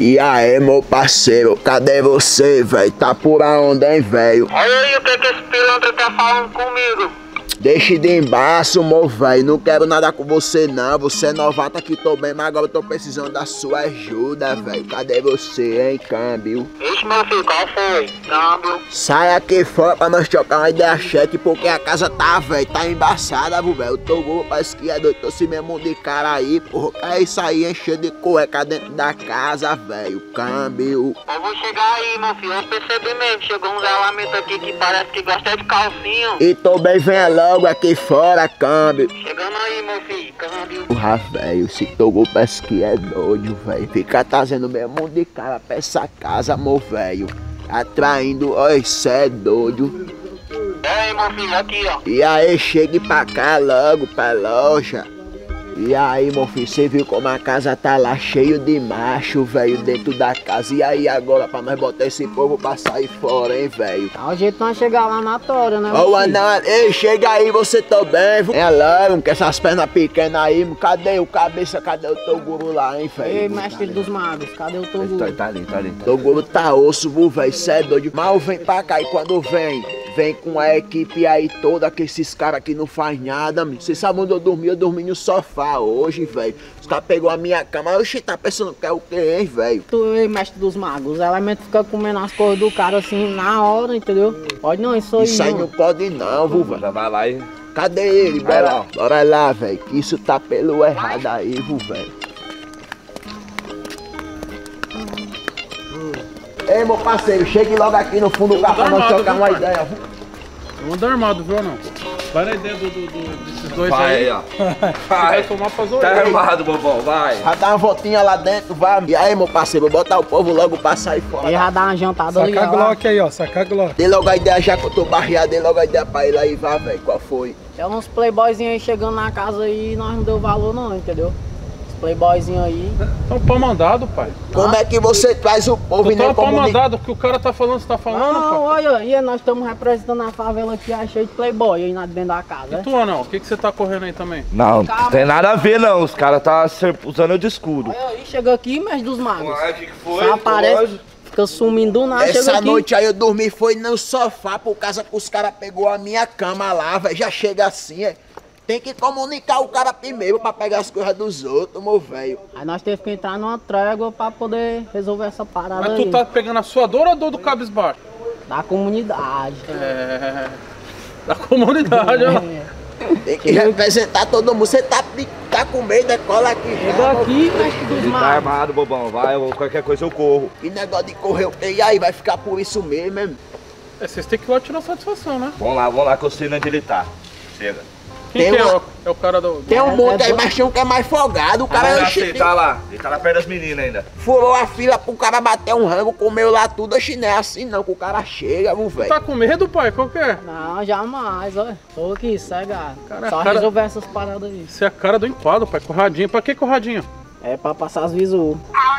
E aí, meu parceiro, cadê você, velho? Tá por onde, hein, velho? Olha aí o que esse pilantra tá falando comigo. Deixe de embaixo, meu velho. Não quero nada com você, não. Você é novato aqui, tô bem, mas agora eu tô precisando da sua ajuda, velho. Cadê você, hein, câmbio? Ixi, meu filho, qual foi? Câmbio. Sai aqui fora pra nós trocar uma ideia cheque, porque a casa tá, velho, tá embaçada, velho. Eu tô gordo, parece que é doido, tô se mesmo de cara aí, porra. É isso aí, encher de cueca dentro da casa, velho. Câmbio. Eu vou chegar aí, meu filho. Eu percebi mesmo. Chegou uns elementos aqui que parece que gosta de calcinha. E tô bem, venha logo aqui fora, câmbio. Chegando aí, meu filho. Câmbio. Porra, velho, se Togo parece que é doido, velho. Fica trazendo mesmo de cara pra essa casa, meu velho. Atraindo, oi, cê é doido. E aí, meu filho, aqui, ó. E aí, chegue pra cá logo, pra loja. E aí, meu filho, você viu como a casa tá lá cheio de macho, velho, dentro da casa. E aí, agora, pra nós botar esse povo pra sair fora, hein, velho? Dá um jeito de nós chegar lá na tora, né? Ô, Anão, ei, chega aí, você tá bem? É logo, com essas pernas pequenas aí, cadê o cabeça, cadê o Toguro lá, hein, velho? Ei, mestre dos magos, cadê o Toguro? Tá ali. Toguro tá osso, velho, cê é doido. Mal vem pra cá e quando vem com a equipe aí toda, que esses caras aqui não faz nada, meu. Vocês sabem onde eu dormi no sofá hoje, velho. Os caras pegou a minha cama, oxi, tá pensando que é o quê, hein, velho? Tu, ei, mestre dos magos, os elementos ficam comendo as coisas do cara assim na hora, entendeu? Pode não, isso aí não pode não, velho. Já vai lá e... Cadê ele? Bora lá, velho, que isso tá pelo errado aí, velho. Ei, meu parceiro, chegue logo aqui no fundo do carro pra nós trocar uma ideia. Eu ando armado, viu, não? Vai na ideia desses dois vai aí. Ó. Vai tomar pra zoar. Tá armado, bobão, vai. Vai dar uma voltinha lá dentro, vai. E aí, meu parceiro, botar o povo logo pra sair fora. Ele já dá uma jantada ali, Saca a Glock aí, ó, saca a Glock. Dê logo a ideia, já que eu tô barreado, dê logo a ideia pra ele aí, vai, velho, qual foi? Tem uns playboyzinhos aí chegando na casa aí e nós não deu valor não, entendeu? Playboyzinho aí. Tá um pau mandado, pai. Como é que você traz o povo e Tu tá nem um pau comunica? mandado, o que o cara tá falando, você tá falando, Não, pai? olha aí, nós estamos representando a favela aqui, cheio de playboy aí dentro da casa. E tu, Anão, o que você tá correndo aí também? Não, não tem nada a ver não, os caras tá usando de escudo. Olha aí, chega aqui, mestre dos magos. Ué, que foi? Só aparece, fica sumindo do nada, chega Essa aqui. noite aí eu dormi, foi no sofá, por causa que os caras pegou a minha cama lá, velho, já chega assim, é. Tem que comunicar o cara primeiro pra pegar as coisas dos outros, meu velho. Aí nós teve que entrar numa trégua pra poder resolver essa parada Mas aí. tu tá pegando a sua dor ou a dor do cabisbaixo? Da comunidade. É... Da comunidade, ó. Tem que representar todo mundo. Você tá com medo, é cola aqui. Chega aqui, mestre dos Ele tá magos. armado, bobão, vai, qualquer coisa eu corro. Que negócio de correr, e aí, vai ficar por isso mesmo, hein? É, vocês têm que ir lá tirar satisfação, né? Vamos lá que eu sei onde ele tá. Chega. Quem Tem que uma- é o cara do... Tem um monte aí, mas tem um que é mais folgado. O cara Ele tá lá, ele tá lá perto das meninas ainda. furou a fila pro cara bater um rango, comeu lá tudo. Oxi, não é assim não, que o cara chega, meu velho. Tá com medo, pai? Qual que é? Não, jamais, olha. Tô aqui, cega. Cara, Só cara- resolver essas paradas aí. Você é a cara do enquadro, pai. Corradinho. Pra que corradinho? É pra passar as visual.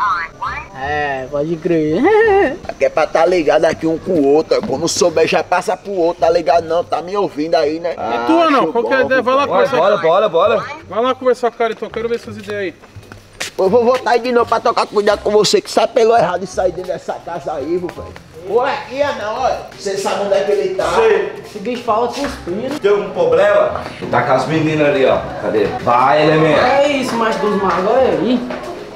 É, pode crer. Aqui é pra tá ligado aqui um com o outro. Quando souber, já passa pro outro, tá ligado não? Tá me ouvindo aí, né? E tu, Anão? Qual que é a ideia? Vai lá Bora, conversar. bora. Vai lá conversar com o cara, então. Quero ver essas ideias aí. Eu vou voltar aí de novo pra tocar cuidado com você, que sai pelo errado e sair dentro dessa casa aí, meu velho. Olha aqui, não, olha. Você sabe onde é que ele tá? Esse bicho fala cuspindo. Tem algum problema? Tá com as meninas ali, ó. Cadê? Vai, elemento. É isso, mestre dos magos, olha aí.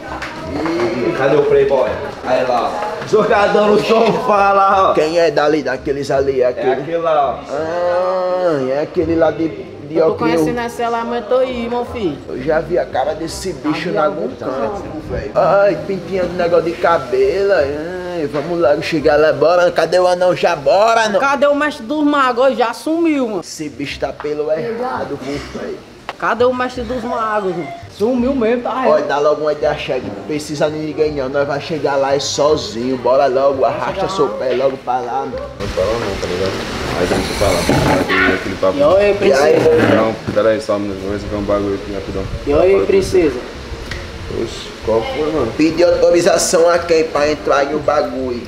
Cadê o playboy? Aí lá, ó. Jogador no sofá lá, ó. Quem é dali, daqueles ali? É Aquele? aquele lá, ó. Ah, é aquele lá de Eu tô óculos. conhecendo esse elemento aí, meu filho. Eu já vi a cara desse bicho vi em algum algum canto, velho. Ai, pintinha de negócio de cabelo. Ai, vamos logo chegar lá, bora. Cadê o anão? Já bora, não? Cadê o mestre dos magos? Ele já sumiu, mano. Esse bicho tá pelo errado, velho. Cadê o mestre dos magos, mano? Sumiu mesmo, tá? Olha, dá logo uma ideia cheia, não precisa de ninguém não, nós vamos chegar lá sozinho, bora logo, arrasta seu pé logo pra lá, mano. Não fala não, tá ligado? Aí deixa eu falar. Aquele papo. E aí, E aí, princesa? Não, pera aí, só, vamos resolver um bagulho aqui rapidão. E aí, princesa? Oxe, qual foi, mano? pedir autorização a quem pra entrar no bagulho?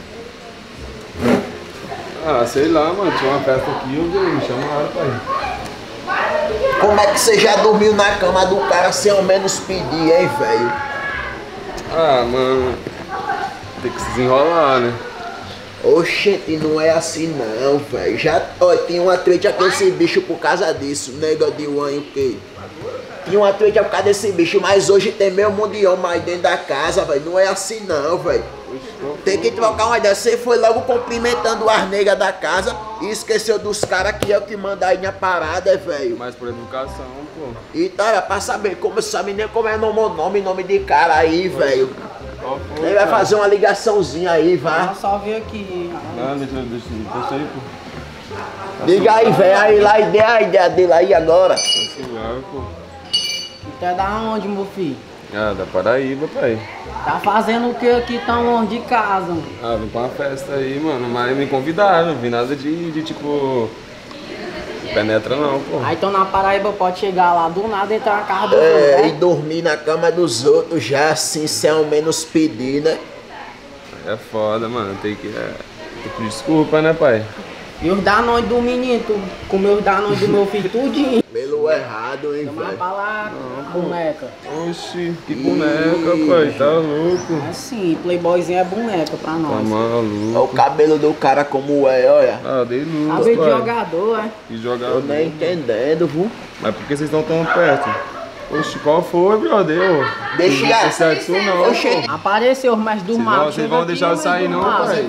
Ah, sei lá, mano, tinha uma festa aqui, eu vi, me chamaram pra ir. Como é que você já dormiu na cama do cara sem ao menos pedir, hein, velho? Ah, mano, tem que se desenrolar, né? Oxente, não é assim não, velho. Já, ó, tinha uma treta com esse bicho por causa disso, nega de o quê? Tinha uma treta por causa desse bicho, mas hoje tem meio mundo de homem aí dentro da casa, velho. Não é assim não, velho. Tem que trocar uma ideia. Você foi logo cumprimentando as negas da casa e esqueceu dos caras que é o que manda aí na parada, velho. Mas por educação, pô. E tá, era pra saber como sabe nem como é nome de cara aí, velho. Ele vai fazer uma ligaçãozinha aí, vai. Eu só vi aqui. Não, deixa aí, pô. Liga aí, velho. Aí lá a ideia dele aí agora. Celular, pô. Tu é da onde, meu filho? Ah, da Paraíba, pai. Tá fazendo o que aqui tão longe de casa, mano? Ah, vim pra uma festa aí, mano. Mas me convidaram, não vi nada de tipo. Penetra não, pô. Aí então na Paraíba pode chegar lá do nada e entrar na casa do É, outro, e né? dormir na cama dos outros já assim, sem ao menos pedir, né? É foda, mano. Tem que pedir desculpa, né, pai? E os danões do menino, tu comeu os danões do meu filho tudinho. Pelo errado, hein, Toma velho. pra lá, boneca. Oxi, que boneca, pai. Tá louco. Assim, playboyzinho é boneca pra Tá nós. Olha maluco. o cabelo do cara como é, olha. Ah, dei luz, Cabelo de pai. jogador, é? E jogar. Tô nem entendendo, viu? Mas por que vocês estão tão perto? Oxi, qual foi, brother? Ô, Deixa não certo isso não, Oxi. pô. Apareceu os mestres do mato. Vocês vão deixar eu sair não, pai?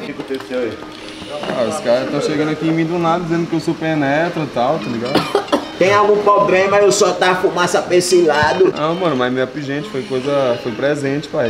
Ah, os caras estão chegando aqui em mim do nada, dizendo que eu sou penetra e tal, tá ligado? Tem algum problema eu soltar a fumaça pra esse lado? Não, mano, mas minha gente foi presente, pai.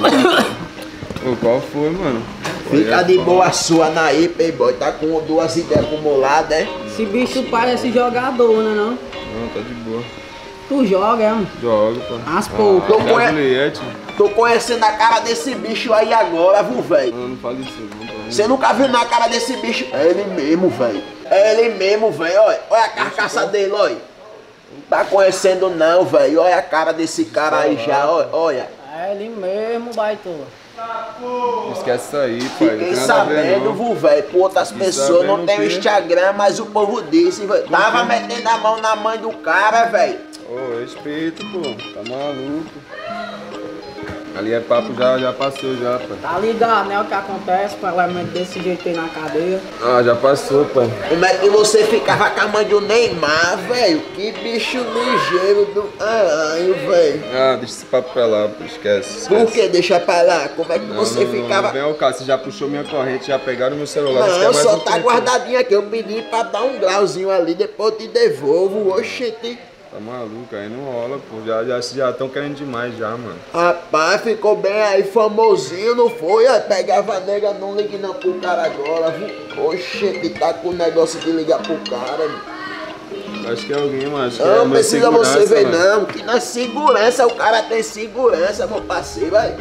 Ô, qual foi, mano? Fica de boa sua naí, playboy. Tá com duas ideias acumuladas, é? Esse bicho parece jogador, né não? Não, tá de boa. Tu joga, é, mano? Joga, pô. As poucas. Tô com- Juliette. Tô conhecendo a cara desse bicho aí agora, viu, velho? Não fale isso, não, pai. Você nunca viu na cara desse bicho? É ele mesmo, velho. É ele mesmo, velho. Olha, olha a carcaça dele, olha. Não tá conhecendo não, velho. Olha a cara desse cara aí já, olha. Olha. É ele mesmo, baitola. Esquece isso aí, pai. Não Fiquei tem nada a ver, sabendo, não. viu, velho, por outras pessoas não sabendo tem o o quê? Instagram, mas o povo disse, velho. Tava metendo a mão na mãe do cara, velho. Ô, respeito, pô. Tá maluco. Ali é papo, já passou já, pai. Tá ligado, né? O que acontece com elemento desse jeito aí na cadeia. Ah, já passou, pai. Como é que você ficava com a mãe do Neymar, velho? Que bicho ligeiro do caralho, velho. Ah, deixa esse papo pra lá, pô. Esquece. Por que deixa pra lá? Como é que você ficava... Não, vem ao caso, você já puxou minha corrente, já pegaram meu celular. você quer Não, mais só um tá tempo? guardadinho aqui. Eu pedi pra dar um grauzinho ali, depois eu te devolvo. Oxente. Tá maluco, aí não rola, pô. Já estão querendo demais já, mano. Rapaz, ficou bem aí famosinho, não foi? Aí pegava a nega, não ligue não pro cara agora, viu? Oxente, tá com o negócio de ligar pro cara, mano. Acho que é alguém, mano. Acho que é Não meu precisa você segurança, ver mano. não, que na segurança, o cara tem segurança, meu parceiro, aí.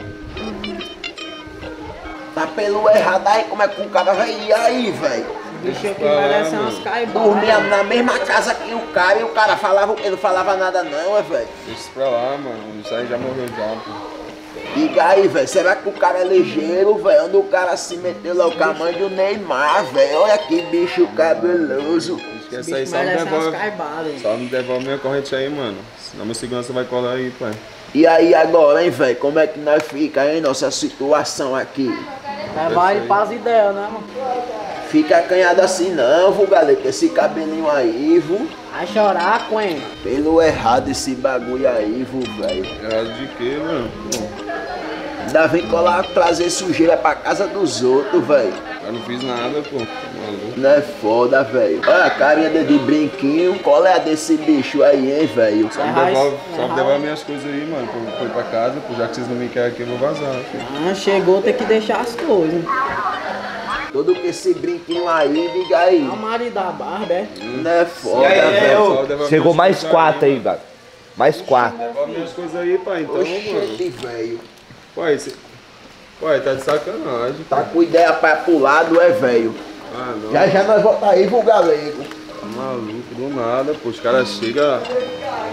Tá pelo errado aí, como é que o cara vai ir aí, velho? Bicho aqui pra lá, merece mano. umas caibas. Dormia na mesma casa que o cara e o cara falava o quê? Não falava nada não, é, velho? Deixa isso pra lá, mano. Isso aí já morreu já, pô. Diga aí, velho, será que o cara é ligeiro, velho? Onde o cara se meteu lá, o tamanho do Neymar, velho? Olha que bicho cabeloso. Esquece aí, Bicho só me merece umas devolve. caibadas. Só me devolve minha corrente aí, mano. Senão minha segurança vai colar aí, pai. E aí agora, hein, velho? Como é que nós fica, hein, nossa situação aqui? É baile pras ideias, né, mano? Fica acanhado assim não, viu, galera? Com esse cabelinho aí, viu? Vai chorar, Quen. Pelo errado esse bagulho aí, viu, velho? Errado de quê, mano? Pô, Ainda vem colar, trazer sujeira pra casa dos outros, velho. eu não fiz nada, pô. Tá maluco. Não é foda, velho. Olha a carinha de brinquinho. Qual é a desse bicho aí, hein, velho? Só me devolve minhas coisas aí, mano. Pra eu ir pra casa, pô. Já que vocês não me querem aqui, eu vou vazar, filho. Ah, chegou, tem que deixar as coisas. Todo com esse brinquinho aí, diga aí. A marido da barba, é? Não é foda, E aí, velho. Só devolve Chegou minhas mais coisas 4 aí, mano. gato. Mais 4. Devolve minhas coisas aí, pai. Então, mano. Oxente, velho. Pai, você... Pai, tá de sacanagem. Tá com ideia pra pro lado, é, velho. Ah, não. Já já nós voltar aí, viu, galego? Tá maluco, do nada, pô. Os caras chegam